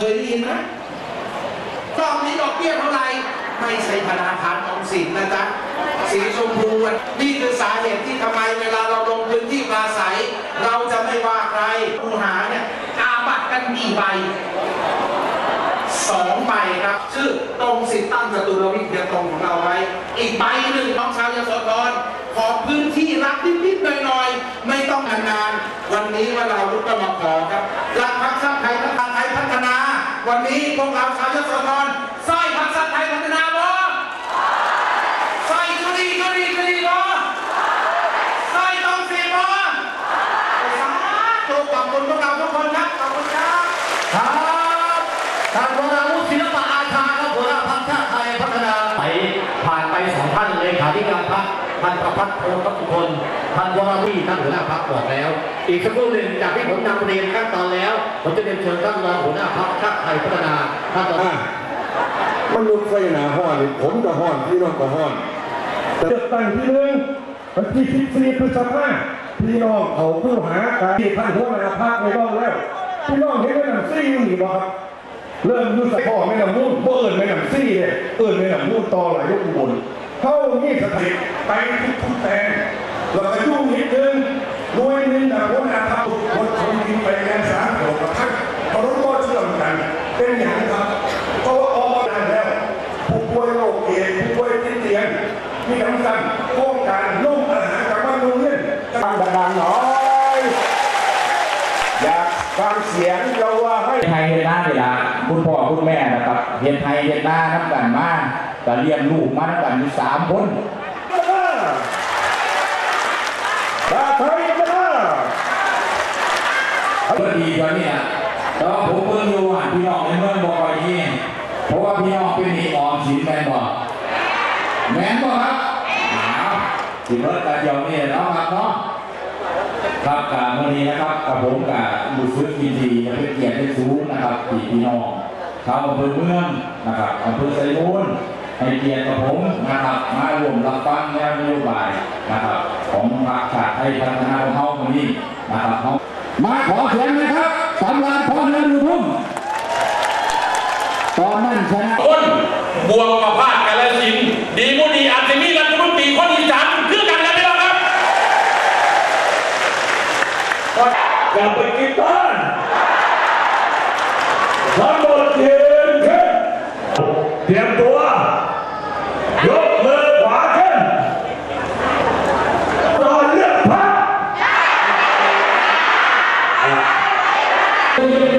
เคยได้ยินไหมตอนนี้ดอกเบี้ยเท่าไหร่ไม่ใช่ธนาคารออมสินนะจ๊ะสีชมพูนี่คือสาเหตุที่ทำไมเวลาเราลงพื้นที่ปราศัยเราจะไม่ว่าใครผู้หาเนี่ยอาบัตรกันกี่ใบ2 ใบครับชื่อตรงสิทธิ์ตั้งจตุรวิทย์ตรงของเราไว้อีกใบหนึ่งน้องชาวยโสธรขอพื้นที่รักนิดๆหน่อยๆไม่ต้องนานๆวันนี้ว่าเราลุกขึ้นมาขอครับรักพรรคชาติไทยพัฒนาวันนี้พวกเราชาวยโสธรสร้อยพรรคชาติไทยพัฒนาบ่สร้อยจุลีบ่สร้อยตรงสิทธิ์บ่สาธุขอบคุณพวกเราทุกคนครับขอบคุณครับท่านวราวุฒิศิลปะอาชาครับหัวหน้าพรรคชาติไทยพัฒนาผ่านไป2 ท่านเลขาธิการพรรคท่านประพัฒน์โพธิ์ทุกคนท่านวราวุฒิท่านหัวหน้าพรรคบอกแล้วอีกสักครู่หนึ่งจากที่ผมนำเรียนขั้นตอนแล้วผมจะเรียนเชิญท่านรองหัวหน้าพรรคชาติไทยพัฒนาท่านต่อมันลุกไฟหนาห้อนผมก็ห้อนพี่น้องก็ห้อนเลือกตั้งที่1วันที่14 พฤษภาคมพี่น้องเขาผู้หาการที่ท่านหัวหน้าพรรคไม่ต้องแล้วพี่น้องเห็นไหมหนังซี่อยู่หรือเปล่าเริ่มยุ่งสะพ่อไม่นำมุ่นเปิดไม่นำซี่เนี่ยไม่นำมุ่นต่อหลายยกอุบลเข้านี่สถิตไปทุกแต่เราจะยุ่งนิดนึงด้วยนึงแต่หัวหน้าพรรคคนกินไปงาน3 ของท่านเขาต้องก็เชื่อมกันเป็นอย่างครับเพราะว่าออกมาแล้วผู้ป่วยโรคเอดส์ผู้ป่วยติดเตียงมีน้ำกันโครงการนุ่มอาหารจากบ้านโรงเรียนดังๆหน่อยอยากฟังเสียงเราว่าให้ไทยเฮน่าเนี่ยละคุณพ่อคุณแม่นะครับเรียนไทยเรียนหน้าน้ำกันมาแต่เรียนลูกมาน้ำกันอยู่3 คนตาไทยนะก็ดีกว่านี้แต่ว่าผมเพิ่งอยู่พี่น้องในเมืองบอกว่านี้เพราะว่าพี่น้องเป็นออมสินแมนบอกครับสิเมื่อตาเดียวนี่เนาะครับเนาะครับการวันนี้นะครับกับผมกับบุษย์กินดีเป็นเกียรติที่สูงนะครับพี่น้องชาวอำเภอเมืองนะครับอำเภอไซมูลให้เกียรติกับผมนะครับมาร่วมรับฟังแนวนโยบายนะครับของพรรคชาติไทยพัฒนาของเขาวันนี้นะครับมาขอเสียงนะครับสำราญพรเรือนทุ่มตอนนั้นชนะคนบวกกับภาคกาฬสินธุ์ดีมุดีอาจจะมีรัฐมนตรีคนอีสานคือกันแล้วไม่ต้องครับอย่าไปกินบ้านทั้งหมดเตรียมตัวยกมือขวาขึ้นรอเลือกพรรค